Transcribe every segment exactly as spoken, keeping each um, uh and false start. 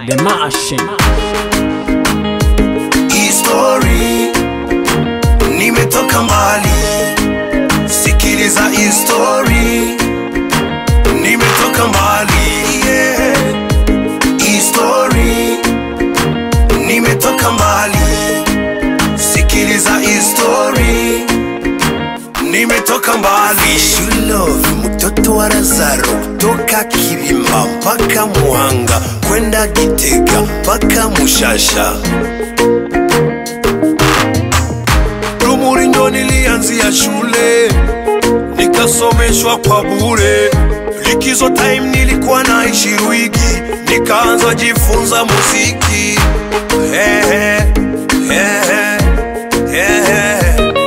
The Machine. History, nimetoka mbali. Sikiliza history, nimetoka mbali. Yeah. History, nimetoka mbali. Sikiliza history, nimetoka mbali. Fish love, mtoto wa Lazaro, kutoka Kirima mpaka Muhanga, kwenda Gitega mpaka Mushasha. Rumuri ndo nilianzia shule, nikasomeshwa kwa bure. Likizo time nilikuwa naishi Ruigi, nikaanza jifunza muziki. Hey, hey, hey, hey, hey.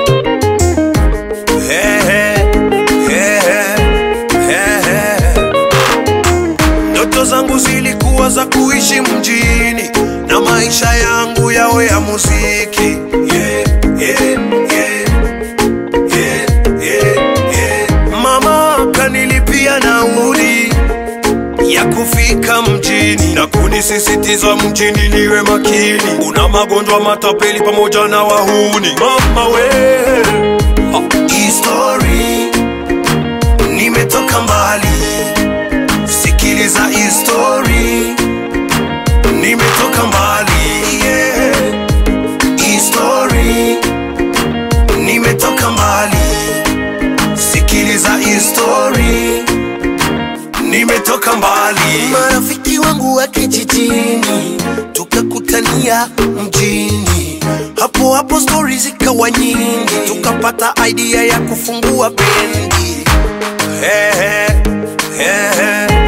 Zangu zilikuwa za kuishi mjini na maisha yangu yawe ya muziki. Yeah, yeah, yeah, yeah, yeah, yeah. Mama kanilipia nauli ya kufika mjini na kunisisitiza mjini niwe makini, una magonjwa matapeli pamoja na wahuni. Mama we ha. History, nimetoka mbali. Sikiliza history, nimetoka mbali. Yeah. History, nimetoka mbali. Sikiliza history, nimetoka mbali. Marafiki wangu wa kijijini tukakutania mjini, hapo hapo stories zikawa nyingi, tukapata idea ya kufungua bendi. Hey, hey, hey, hey.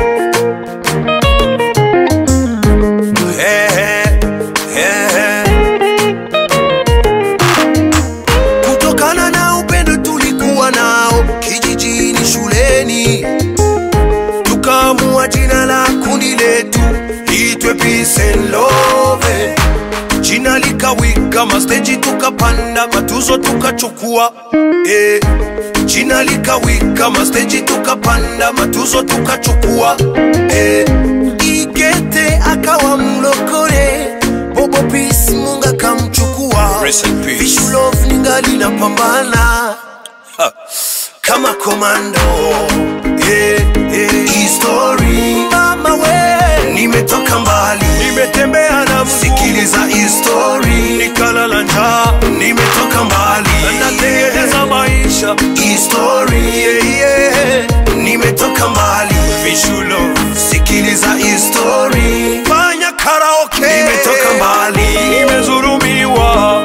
Jina la kundi letu liitwe Peace and Love. Jina likawika, masteji tukapanda, matuzo tukachukua. Eh. Jina likawika, masteji tukapanda, matuzo tukachukua. Eh. Igete akawa mlokore, Bobo Peace Munga kamchukua. Fish love ningali na pambana ha. Kama komando. Eh, eh. History, mama we, nimetoka mbali. Nimetembea na mguu. Sikiliza history, nikalala njaa. Nimetoka mbali, natengeneza maisha. History, yeah, yeah. Nimetoka mbali. Fish love, sikiliza history. Fanya karaoke. Nimetoka mbali, nimezurumiwa.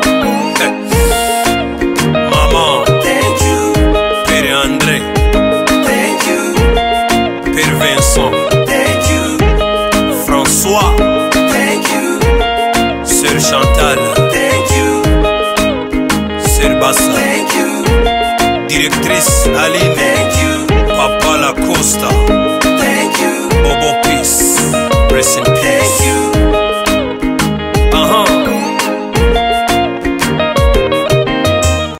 Mama, thank you. Pere Andre, thank you. Pere Vincent, thank you. François, thank you. Sœur Chantal, thank you. Sœur Bassa, thank you. Directrice Aline, thank you. Papa La Costa, thank you. Bobo Peace, rest in peace.